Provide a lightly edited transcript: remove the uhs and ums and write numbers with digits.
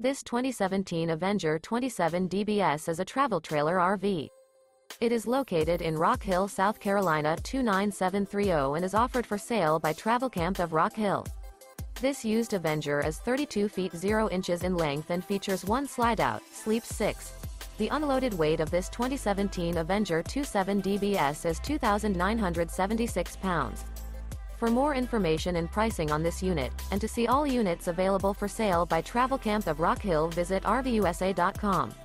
This 2017 Avenger 27DBS is a travel trailer RV. It is located in Rock Hill, South Carolina 29730 and is offered for sale by Travelcamp of Rock Hill. This used Avenger is 32 feet 0 inches in length and features one slideout, sleeps 6. The unloaded weight of this 2017 Avenger 27DBS is 2,976 pounds. For more information and pricing on this unit, and to see all units available for sale by Travelcamp of Rock Hill, visit RVUSA.com.